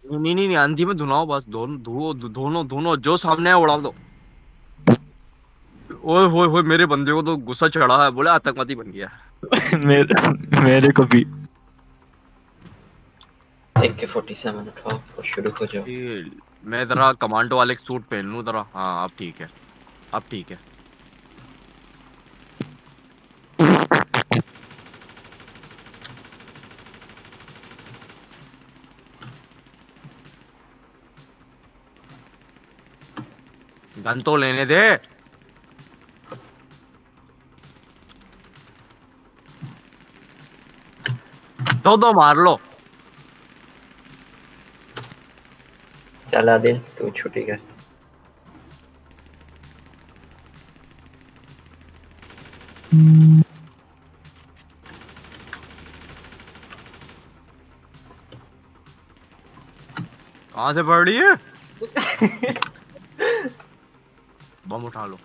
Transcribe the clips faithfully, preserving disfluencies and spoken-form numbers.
नहीं नहीं नहीं, आंधी में धुनाओ बस, दोनों धुओ, दोनों दोनों जो सामने है उड़ा दो। ओए होए होए, मेरे बंदे को तो गुस्सा चढ़ा है, बोले आतंकवादी बन गया। मेरे मेरे को भी। ए के फोर्टी सेवन उठाओ और शुरू हो जाओ। ये, मैं जरा कमांडो वाले सूट पहन लूं जरा। हाँ अब ठीक है, अब ठीक है। गन तो लेने दे। दो दो मार लो। चल आदिल तू छुट्टी कर। कहाँ से पड़ रही है? बम उठा लो।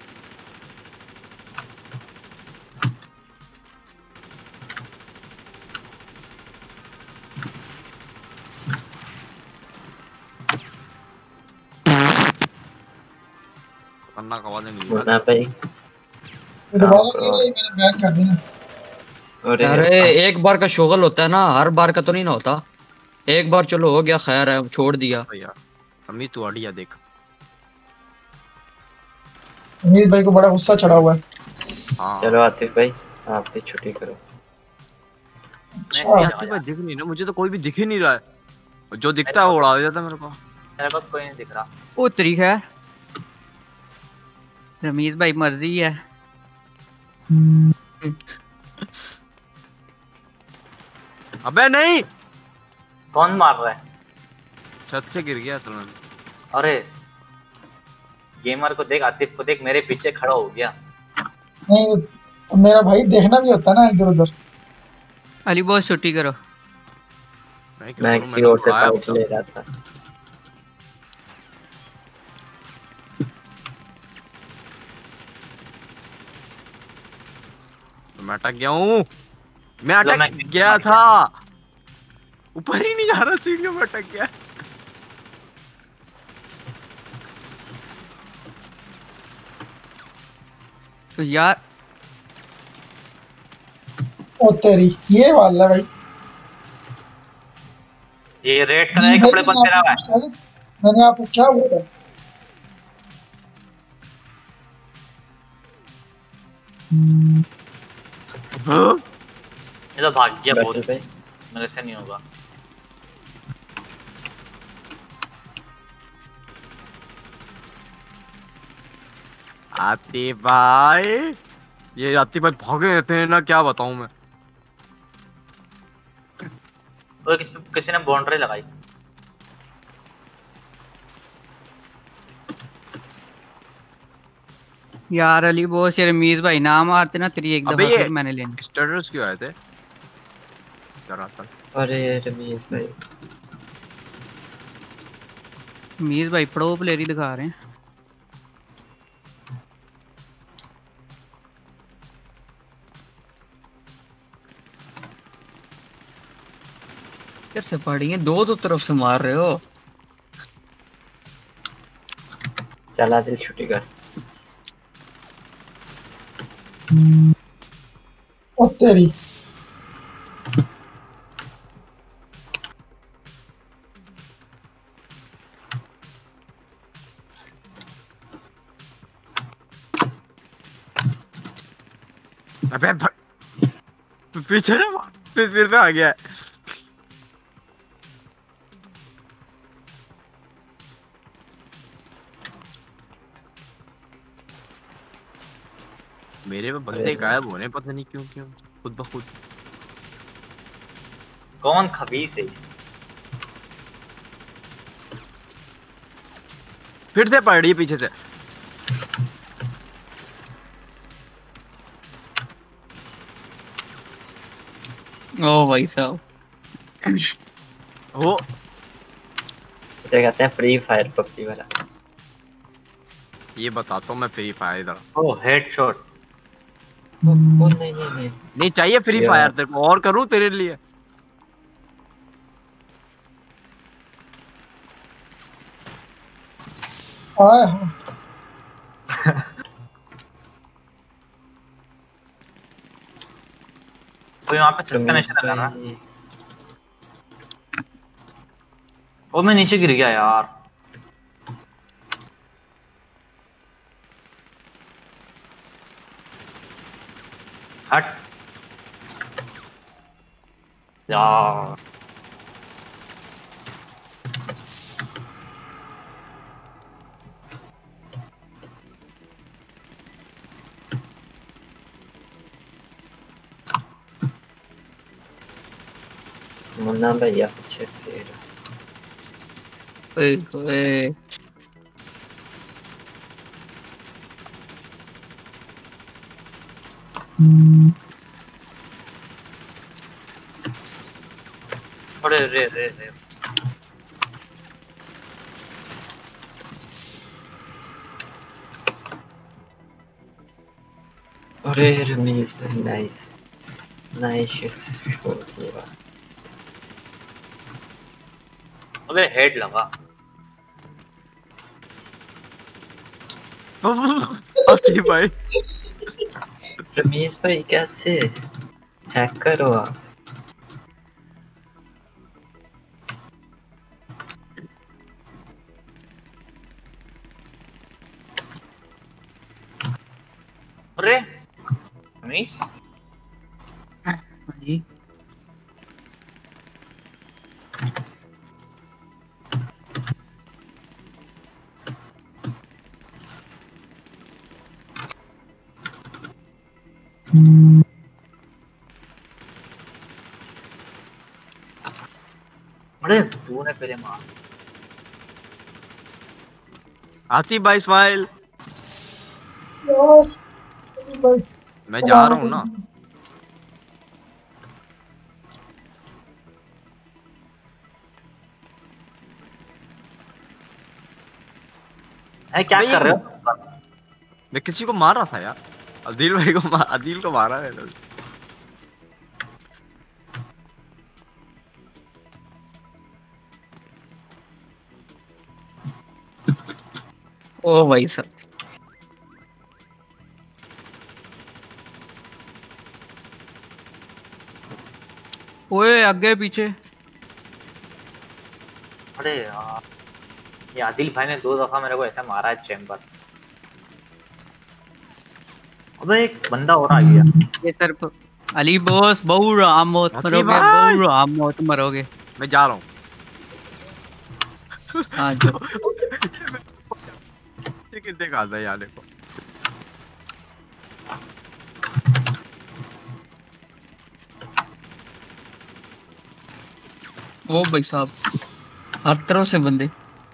खतरनाक आवाजें नहीं है। मुन्ना भाई दोबारा नहीं रही, मैंने बैन कर दी ना। अरे एक बार का शुगल होता है ना, हर बार का तो नहीं ना होता। एक बार चलो हो गया, खैर है, छोड़ दिया। अम्मी तू अड़िया देख। अमीर भाई को बड़ा गुस्सा चढ़ा हुआ है। हाँ। चलो आतिफ भाई आप भी छुट्टी करो। आतिफ भाई दिख नहीं ना, मुझे तो कोई भी दिख ही नहीं रहा है। जो दिखता है वो उड़ा देता है मेरे को। मेरे को कोई नहीं दिख रहा। ओ तरीक है रमीज भाई, मर्जी है। अबे नहीं, कौन मार रहा है? छत से गिर गया तुरंत। अरे गेमर को देख, आतिफ को देख, मेरे पीछे खड़ा हो गया। नहीं तो मेरा भाई देखना भी होता है ना इधर उधर। अली बॉस छुट्टी करो। मैं किसी और से फाइट ले रहा था। मैं अटक गया हूँ, मैं अटक गया था, ऊपर ही नहीं जा रहा, सीढ़ियों में अटक गया। तो यार ओ तेरी ये वाला भाई, ये रेड कलर के कपड़े पहन रहा है। मैंने आपको क्या बोला? हाँ? ये तो भाग गया बहुत, मेरे से नहीं होगा। आतिफ भाई, ये आतिफ भाई भागे रहते हैं ना, क्या बताऊं मैं। और किस, किसी ने बाउंड्री लगाई। यार अली बॉस, ये रमीज भाई ना मारते ना तेरी एक दफा फिर मैंने लेनी। स्टेटस क्यों आए थे? जरा सा। अरे रमीज भाई, रमीज भाई प्रो प्लेयर ही दिखा रहे हैं। कैसे पड़ी है, दो दो तरफ से मार रहे हो। चला दिल छुट्टी कर। ओ तेरी अबे पीछे ना, फिर फिर से आ गया। मेरे में बंदे गायब होने पता नहीं क्यों क्यों खुद ब खुद। कौन खबीस है? फिर से पड़ रही है पीछे से। ओ भाई साहब, वो इसे कहते हैं फ्री फायर पबजी वाला। ये बताता हूँ मैं, फ्री फायर इधर। ओ हेडशॉट। ओ नहीं नहीं नहीं नहीं चाहिए फ्री फायर तेरे को, और करूँ तेरे लिए? आए हाँ। कोई वहाँ पे सस्ता नशा लगा रहा है। ओ मैं नीचे गिर गया यार। हट यार। मुन्ना भैया पीछे फिर ओए ओए अरे रे रे रे अरे रमीज भाई नाइस नाइस शॉट किया। अबे हेड लगा। आती भाई रमीज भाई कैसे हैकर हो आप? अरे रमेश जी अरे तूने पहले मार। आती भाई स्माइल। यस, अली भाई मैं जा रहा हूँ ना। है क्या भाई, कर रहे हो? मैं किसी को मार रहा था यार। अदील भाई को मार, अदील को मारा है। ओ भाई साहब ओए आगे पीछे। अरे यार ये आदिल भाई ने दो दफा मेरे को ऐसा मारा है चैम्बर। अबे एक बंदा और आ गया। ये सर प- अली बॉस बहु राम मौत आती मरोगे, भाई। बहु राम मौत मरोगे। मैं जा रहा हूँ। हाँ जो कितने का आता है यार देखो। ओ भाई साहब हर तरह से बंदे।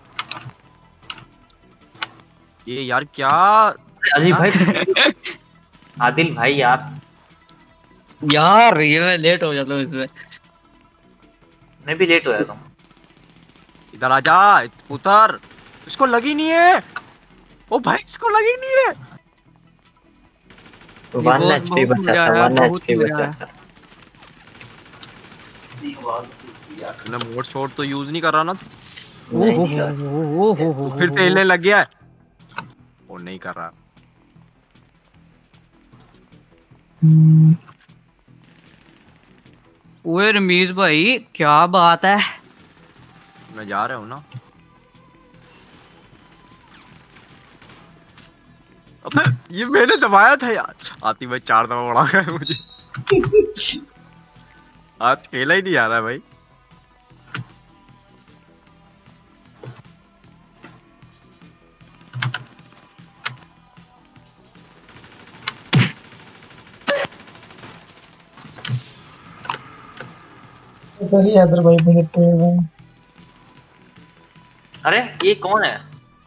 ये यार क्या अली भाई आदिल भाई यार यार ये मैं लेट हो जाता हूँ इसमें। मैं भी लेट हो जाता हूँ। इधर आजा उतर। इसको लगी नहीं है। ओ भाई इसको लगी नहीं है। वन बहुत- एचपी बहुत बचा मजा था आया, वन बहुत एचपी मजा बचा आया। था। तूने मोड शॉट तो यूज नहीं कर रहा ना। ओ हो हो हो हो हो फिर पहले लग गया है। वो नहीं कर रहा। ओए रमीज भाई क्या बात है। मैं जा रहा हूँ ना। अबे ये मैंने दबाया था यार। आती भाई चार दफा उड़ा गया मुझे। आज खेला ही नहीं आ रहा भाई। सही हैदर भाई मेरे पैर में। अरे ये कौन है?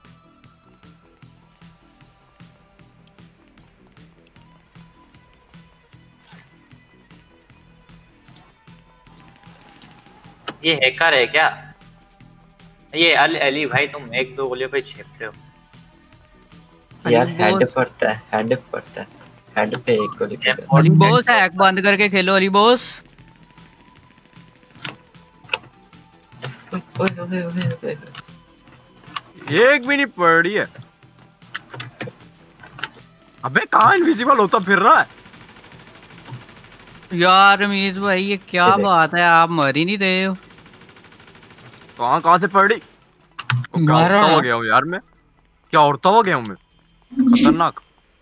ये हैकर है क्या? ये अल अली भाई तुम एक दो गोलियों पे छेपते हो। यार अली हेड बॉस- पड़ता है हेड पड़ता है हेड पे एक गोली ये पड़ता अली बॉस हैक बंद करके खेलो अली बॉस। है। ओए ओए ओए ओए एक भी नहीं पड़ी है। अबे कहाँ इनविजिबल होता फिर रहा है यार रमीज भाई ये क्या बात है, आप मर ही नहीं रहे हो। कहाँ कहाँ से पड़ी? क्या मारा औरता हो गया हूँ यार मैं, क्या औरता हो गया हूँ मैं, खतरनाक।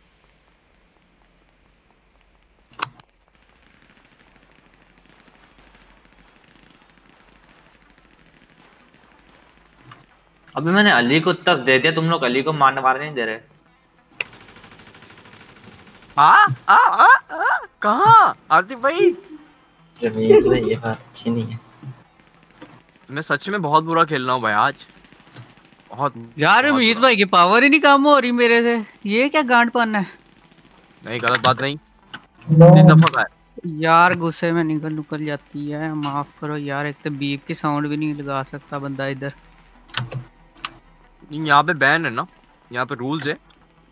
अभी मैंने अली को तक दे दिया, तुम लोग अली को मारने मारने नहीं दे रहे। आ आ आ आ कहाँ आरती भाई? रमीज भाई ये बात अच्छी नहीं है। मैं सच में बहुत बुरा खेल रहा हूँ भाई आज, बहुत यार बहुत रमीज बुरा। भाई की पावर ही नहीं कम हो रही मेरे से, ये क्या गांडपन है। नहीं गलत बात नहीं, लो कितनी दफा का है। यार गुस्से में निकल निकल जाती है, माफ करो यार। एक तो बीप की साउंड भी नहीं लगा सकता बंदा इधर। यहाँ पे बैन है ना, यहाँ पे रूल्स है।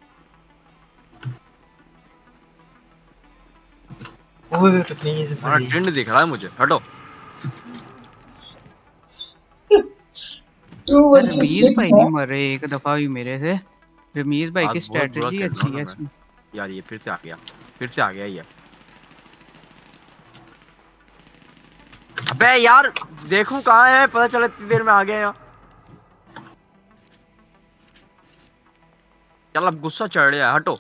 ओए रमीज हमारा भाई ट्रेंड दिख रहा है मुझे, हटो। टू वर्सेस रमीज सिक्स भाई है। नहीं मर रहे एक दफा भी मेरे से। रमीज भाई आज की बहुत बुरा स्ट्रेटजी खेल रहा अच्छी हूँ है ना इसमें। मैं। यार ये फिर से आ गया, फिर से आ गया ये। अबे यार देखूं कहाँ है, पता चला इतनी देर में आ गया यहाँ। चल अब गुस्सा चढ़ गया, हटो।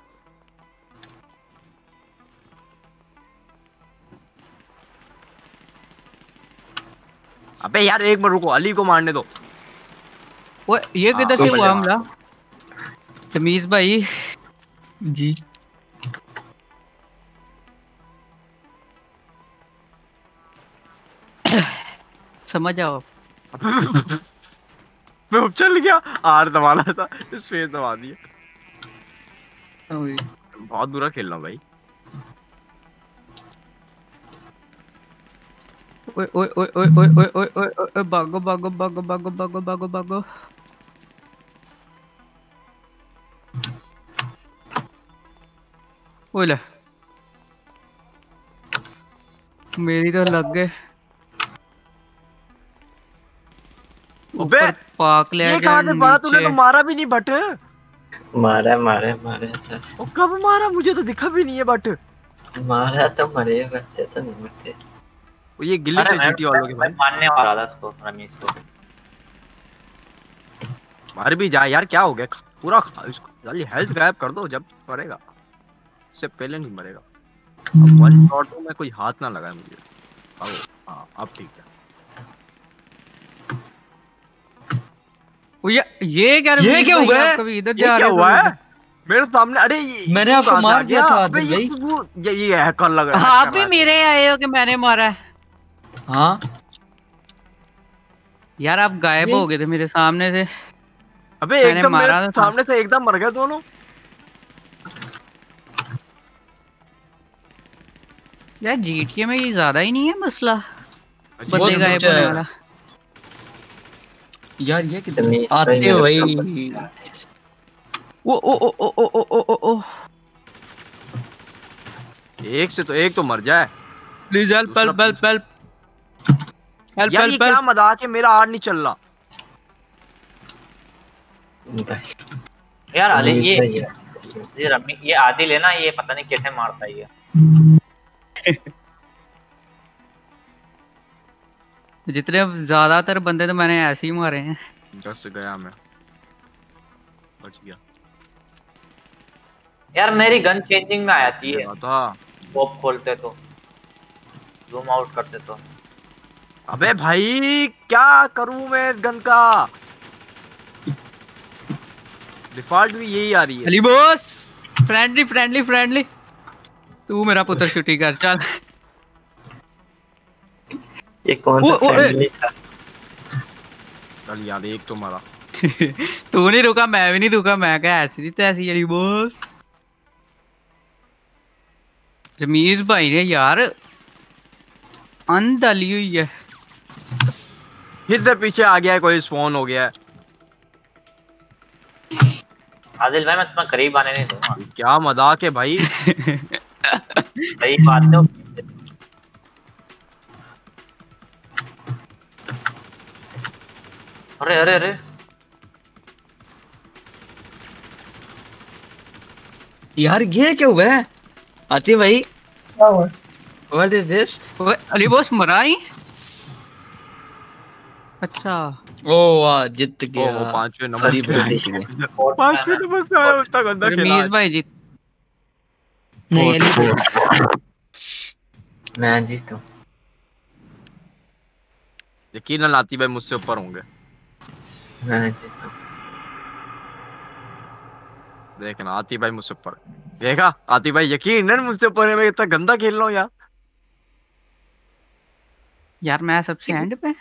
अबे यार एक बार रुको, अली को मारने दो। वो ये किधर हाँ, से तो हुआ मजा- हमला? रमीज भाई जी समझ आओ। मैं अब चल गया, आर दबाना था, स्पेस दबा दिया। बहुत बुरा खेल रहा हूँ भाई। ओए ओए ओए ओए ओए ओए ओए ओए ओए भागो भागो भागो भागो भागो भागो भागो। ओए ले मेरी तो लग गए अबे ऊपर पाक ले ये गया कहाँ से मारा तूने? नीचे। तो मारा भी नहीं बट। मारा मारे मारे सर वो कब मारा? मुझे तो दिखा भी नहीं है बट। मारा तो मरे, वैसे तो नहीं मरते। वो ये गिलिच अरे है मैं, जीटी वालों के मैं भाई। मारने वाला था उसको, रमीज को। मार भी जा यार, क्या हो गया? पूरा खा इसको, जल्दी हेल्थ गायब कर दो जब मरेगा, इससे पहले नहीं मरेगा। अब वन शॉट में कोई हाथ ना लगाए मुझे। अब हाँ अब ठीक है। ओ ये ये क्या ये क्या हुआ है? कभी इधर ये जा क्या रहे हुआ हो? है मेरे सामने? अरे ये मैंने ये आपको कहाँ से मार आ दिया गया? था, अबे आदिल ये भाई। तो- ये ये हैकर लग रहा है। आप हैकर भी है। मेरे आए हो कि मैंने मारा है? हाँ यार आप गायब ये- हो गए थे मेरे सामने से। अबे मैंने एकदम मारा मेरे तो था। सामने से एकदम मर गए दोनों। यार जीटीए में ये ज्यादा ही नहीं है मसला, अजीब बंदे बहुत गायब ऊंचा होने है। वाला। यार ये किधर रमीज से आते भाई हो मेरे भाई? ओ ओ ओ ओ ओ ओ ओ ओ ओ एक से तो एक तो मर जाए। Please help help help help help यार ये हेल्प क्या मजाक है, मेरा आर नहीं चल रहा। यार अली ये रमीज भाई ये रमी ये आदिल है ना, ये पता नहीं कैसे मारता है ये। जितने ज्यादातर बंदे तो मैंने ऐसे ही मारे हैं। जस्ट गया मैं, बच गया। यार मेरी गन चेंजिंग में आ जाती है, लगा था। पॉप खोलते तो, जूम आउट करते तो। अबे भाई क्या करूं मैं इस गन का? डिफॉल्ट भी यही आ रही है। Ali boss friendly friendly friendly, तू मेरा पुत्र छुट्टी कर चल। ये कौन सा ओ, ओ, ए- फैमिली था? चल यार एक तो मारा। तू नहीं रुका, मैं भी नहीं रुका। मैं क्या ऐसी नहीं तैसी अली बॉस। रमीज भाई ने यार अन डाली हुई है। फिर से पीछे आ गया है कोई, स्पॉन हो गया है। आदिल भाई मैं तुम्हें करीब आने नहीं दूंगा। क्या मजाक है भाई। सही बात है। अरे अरे अरे यार ये क्या हुआ है आती भाई? क्या हुआ है? What is this? ओए अली बॉस मरा ही। अच्छा ओ वाह जीत ओ गया। वो पांचवें नंबर फर्स्ट पे पोजीशन में। पांचवें नंबर पे आया, उतना गंदा खेला रमीज आज। भाई जीत। नहीं अली बॉस। मैं जीता हूँ। यकीनन आती भाई मुझसे ऊपर होंगे। मैं जीता हूँ। देखना आती भाई मुझसे ऊपर, देखा आती भाई यकीनन मुझसे ऊपर है। मैं इतना गंदा खेल रहा हूँ यार। यार मैं सबसे एंड पे।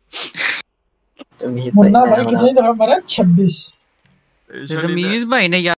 तो मीस भाई मुन्ना मैं भाई हो कितनी रहा दफा मरा? छब्बीस। शनि ने रमीज भाई ने यार